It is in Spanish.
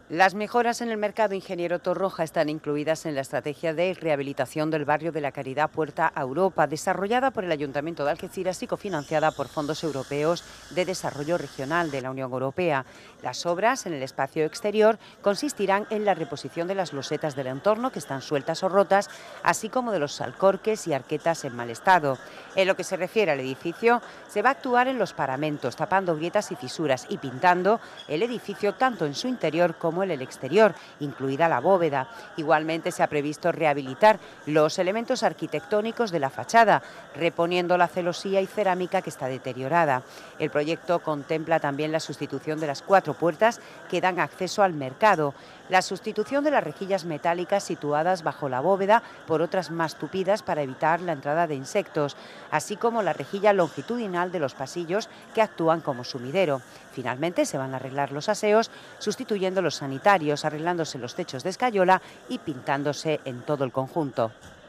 Las mejoras en el mercado Ingeniero Torroja están incluidas en la estrategia de rehabilitación del barrio de la Caridad Puerta a Europa, desarrollada por el Ayuntamiento de Algeciras y cofinanciada por fondos europeos de desarrollo regional de la Unión Europea. Las obras en el espacio exterior consistirán en la reposición de las losetas del entorno que están sueltas o rotas, así como de los alcorques y arquetas en mal estado. En lo que se refiere al edificio, se va a actuar en los paramentos, tapando grietas y fisuras y pintando el edificio tanto en su interior como en el exterior, incluida la bóveda. Igualmente se ha previsto rehabilitar los elementos arquitectónicos de la fachada, reponiendo la celosía y cerámica que está deteriorada. El proyecto contempla también la sustitución de las 4 puertas que dan acceso al mercado, la sustitución de las rejillas metálicas situadas bajo la bóveda por otras más tupidas para evitar la entrada de insectos, así como la rejilla longitudinal de los pasillos que actúan como sumidero. Finalmente se van a arreglar los aseos, sustituyendo los sanitarios, arreglándose los techos de escayola y pintándose en todo el conjunto.